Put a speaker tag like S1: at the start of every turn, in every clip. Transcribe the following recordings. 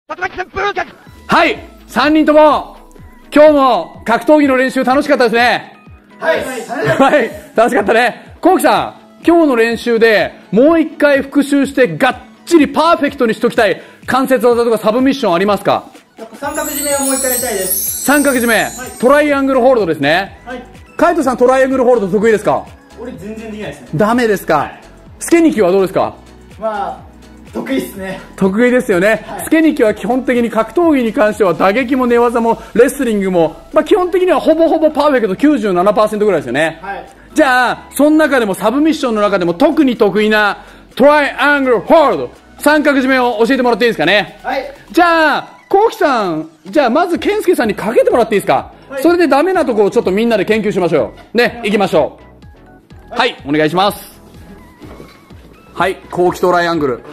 S1: はい、3人とも今日も格闘技の練習楽しかったですね。はい、はい、楽しかったね。こうきさん、今日の練習でもう一回復習してがっちりパーフェクトにしときたい関節技とかサブミッションありますか？
S2: 三角締めをもう一回やりたいです。
S1: 三角締め、はい、トライアングルホールドですね。はい。カイトさん、トライアングルホールド得意ですか？
S2: 俺全然できないですね。
S1: ダメですか？はい、スケニキはどうですか？
S2: まあ得意ですね。
S1: 得意ですよね。はい、スケニキは基本的に格闘技に関しては打撃も寝技もレスリングも、基本的にはほぼほぼパーフェクト 97% ぐらいですよね。はい。じゃあその中でもサブミッションの中でも特に得意なトライアングルホールド三角締めを教えてもらっていいですかね？はい。じゃあこうきさん、じゃあまず健介さんにかけてもらっていいですか？はい。それでダメなところをちょっとみんなで研究しましょうね。行きましょう。はい、お願いします。はい、こうきトライアングル。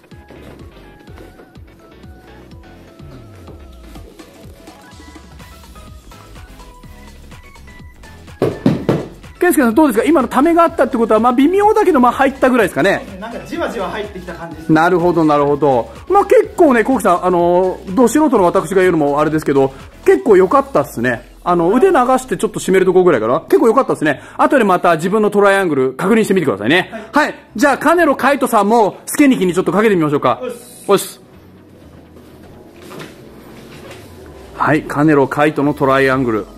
S1: 健介さんどうですか？今のためがあったってことは、微妙だけど入ったぐらいですかね。
S2: なんかじわじわ入ってきた感じです。
S1: なるほどなるほど。結構ね、こうきさん、ど素人の私が言うのもあれですけど、結構良かったっすね。腕流してちょっと締めるところぐらいかな。結構良かったですね。後でまた自分のトライアングル確認してみてくださいね。はい。はい、じゃあカネロカイトさんもスケニキにちょっとかけてみましょうか。よし。はい、カネロカイトのトライアングル。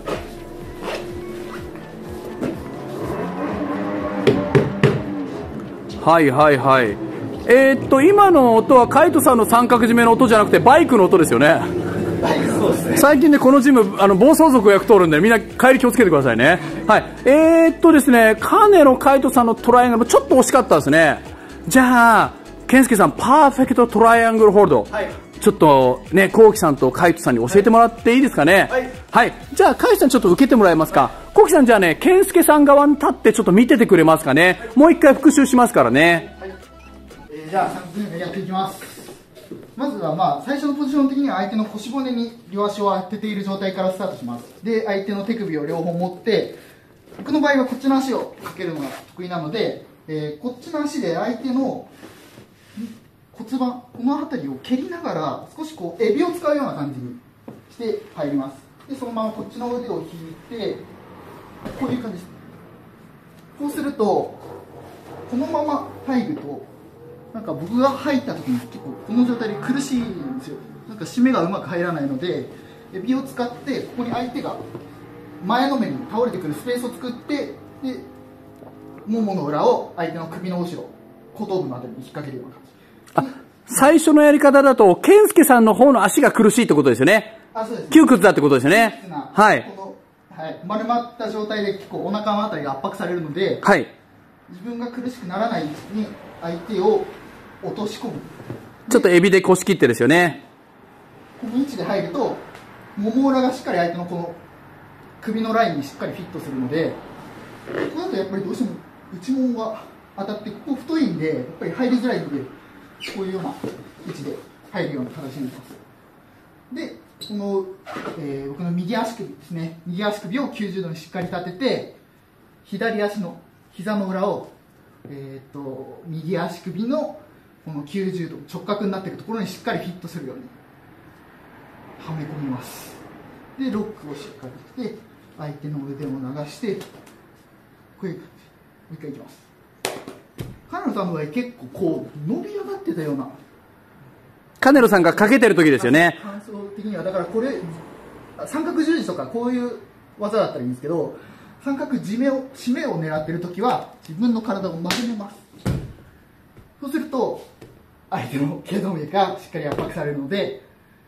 S1: はいはいはい。今の音はカイトさんの三角締めの音じゃなくてバイクの音ですよね。
S2: そうですね。
S1: 最近ね、このジム暴走族がよく通るんで、みんな帰り気をつけてくださいね。はい。ですね、カネのカイトさんのトライアングルちょっと惜しかったですね。じゃあ健介さん、パーフェクトトライアングルホールド、はい、ちょっとね、コウキさんとカイトさんに教えてもらっていいですかね？はい、はい、じゃあカイトさんちょっと受けてもらえますか？コウキさん、じゃあね、健介さん側に立ってちょっと見ててくれますかね？もう一回復習しますからね。
S2: はい。じゃあ3分やっていきます。まずは最初のポジション的には相手の腰骨に両足を当てている状態からスタートします。で、相手の手首を両方持って、僕の場合はこっちの足をかけるのが得意なので、こっちの足で相手の骨盤、この辺りを蹴りながら少しこうエビを使うような感じにして入ります。で、そのままこっちの腕を引いて、こういう感じです。こうするとこのまま入ると、なんか僕が入った時に結構この状態で苦しいんですよ。なんか締めがうまく入らないので、エビを使ってここに相手が前のめりに倒れてくるスペースを作って、でももの裏を相手の首の後ろ、後頭部のあたりに引っ掛けるような感じ。
S1: 最初のやり方だと健介さんの方の足が苦しいってことですよね。そうですね。窮屈だってことですよね。はい。
S2: はい、丸まった状態で結構お腹のあたりが圧迫されるので、はい、自分が苦しくならない位置に相手を落とし込む。
S1: ちょっとエビで腰切ってですよね。
S2: この位置で入るともも裏がしっかり相手のこの首のラインにしっかりフィットするので、ここだとやっぱりどうしても内ももが当たって、ここ太いんでやっぱり入りづらいので、こういうような位置で入るような形になります。で、この、僕の右足首ですね、右足首を90度にしっかり立てて、左足の膝の裏を、右足首のこの90度直角になっているところにしっかりフィットするようにはめ込みます。で、ロックをしっかりして相手の腕を流して、こういう感じ。もう一回いきます。カネロさんの場合結構こう伸び上がってたような、
S1: カネロさんがかけてる時ですよね。
S2: 感想的にはだからこれ三角十字とかこういう技だったらいいんですけど、三角締めを狙ってる時は自分の体を丸めます。そうすると相手の頸動脈がしっかり圧迫されるので、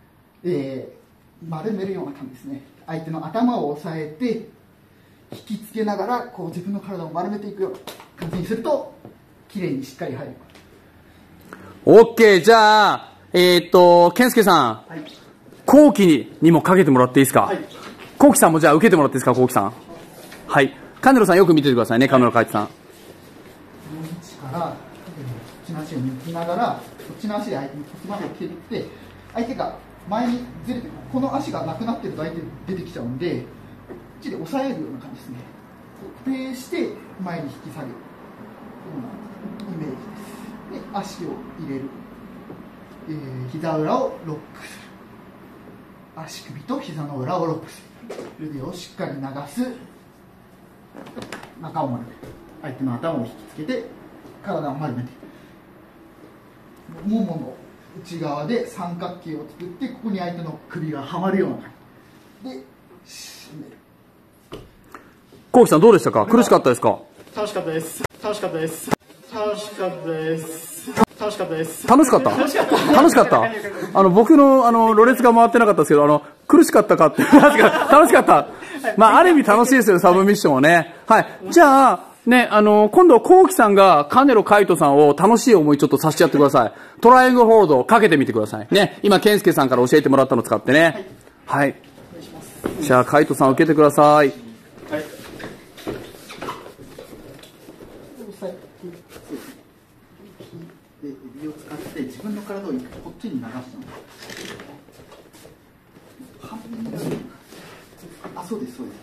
S2: 丸めるような感じですね。相手の頭を押さえて引きつけながらこう自分の体を丸めていくような感じにすると綺麗にしっかり入ります。
S1: OK。じゃあ健介さん、はい、コウキにもかけてもらっていいですか？はい、コウキさんもじゃあ受けてもらっていいですか？コウキさん。はい。カネロさんよく見ててくださいね、カネロカイトさん。こ
S2: の位置からこっちの足を抜きながら、こっちの足で相手に骨盤を蹴って、相手が前にずれて、この足がなくなってると相手出てきちゃうんで、こっちで押さえるような感じですね。固定して前に引き下げるようなイメージです。で、足を入れる。 膝裏をロックする。足首と膝の裏をロックする。腕をしっかり流す。中を丸めて、相手の頭を引きつけて体を丸めて、ももの内側で三角形を作って、ここに相手の首がはまるような感じで締める。
S1: こうきさんどうでしたか？苦しかったですか？
S3: 楽しかったです。楽しかったです。楽しかったです。楽しかったです。
S1: 楽しかった？楽しかった？僕のろれつが回ってなかったですけど、苦しかったかって楽しかった。まあある意味楽しいですよ、サブミッションはね。はい。じゃあね、今度こうきさんがカネロカイトさんを楽しい思いちょっとさせてやってください。トライアングルホールドをかけてみてくださいね。今健介さんから教えてもらったのを使ってね。はい。じゃあカイトさん受けてください。はい。
S2: で、指を使って自分の体をこっちに流したの。半分ぐらい。あ、そうです、そうです。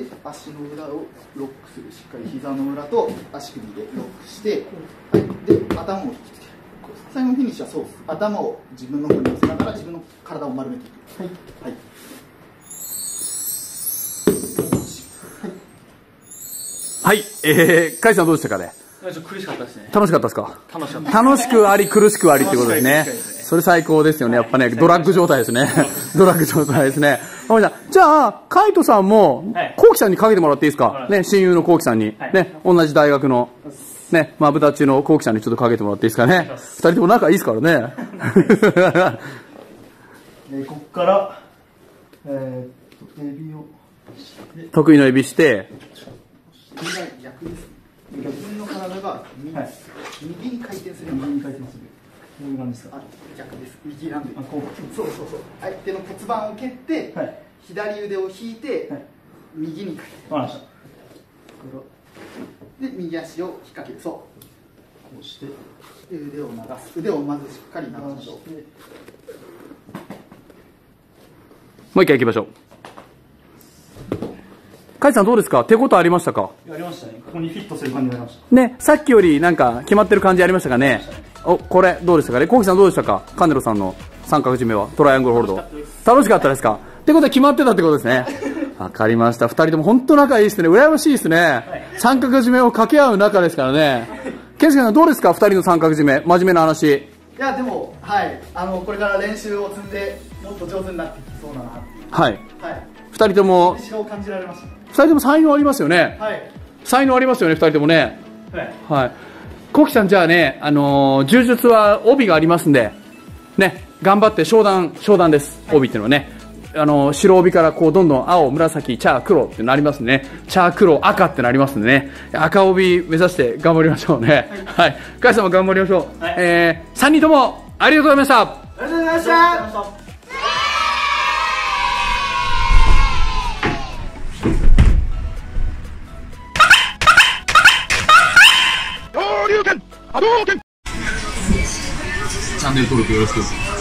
S2: で、足の裏をロックする。しっかり膝の裏と足首でロックして、はい、で、頭を引きつける。最後のフィニッシュはそうです。頭を自分の方に寄せながら自分の体を丸めていく。はい。はい。
S1: はい。カイさんどうでしたかね？
S3: 苦しかったですね。
S1: 楽しかったですか？
S3: 楽しかった。
S1: 楽しくあり苦しくありってことですね。それ最高ですよね。やっぱね、ドラッグ状態ですね。ドラッグ状態ですね。じゃあ、カイトさんも、コウキさんにかけてもらっていいですか？ね、親友のコウキさんに。ね、同じ大学の、ね、マブダチのコウキさんにちょっとかけてもらっていいですかね。二人とも仲いいですからね。
S3: ここから、エビを。
S1: 得意のエビして、
S2: 逆です。自分の体が右に回転する。右に回転する。
S3: こういう感じですか？
S2: 逆です。右なんで。
S3: こう。
S2: そうそうそう。相手の骨盤を蹴って、左腕を引いて、右に回転。
S3: わかりました。
S2: で、右足を引っ掛ける。そう。こ
S3: うして
S2: 腕を流す。腕をまずしっかり流しましょう。
S1: もう一回行きましょう。カイさんどうですか？手応えありましたか？
S3: ありましたね。ここにフィットする感じになりました。
S1: ね、さっきよりなんか決まってる感じありましたかね？お、これどうでしたかね？コウキさんどうでしたか？カネロさんの三角締めはトライアングルホールド。楽しかったですか？ってことは決まってたってことですね。わかりました。二人とも本当仲いいですね。羨ましいですね。三角締めを掛け合う仲ですからね。ケンスケさんどうですか？二人の三角締め。真面目な話。
S2: いや、でも、はい。これから練習を積んで、もっと上手になっていきそうだなっていう。
S1: はい。
S2: はい。
S1: 二人とも。
S2: 自信を感じられました。
S1: 二人とも才能ありますよね。
S2: はい。
S1: 才能ありますよね、二人ともね。
S2: はい。
S1: はい。コウキさん、じゃあね、柔術は帯がありますんで、ね、頑張って商談です。帯っていうのはね。白帯からこうどんどん青、紫、茶、黒ってなりますね。茶、黒、赤ってなりますんでね。赤帯目指して頑張りましょうね。はい。カイさんも頑張りましょう。はい、3人ともありがとうございました。
S2: ありがとうございました。
S1: チャンネル登録よろしく。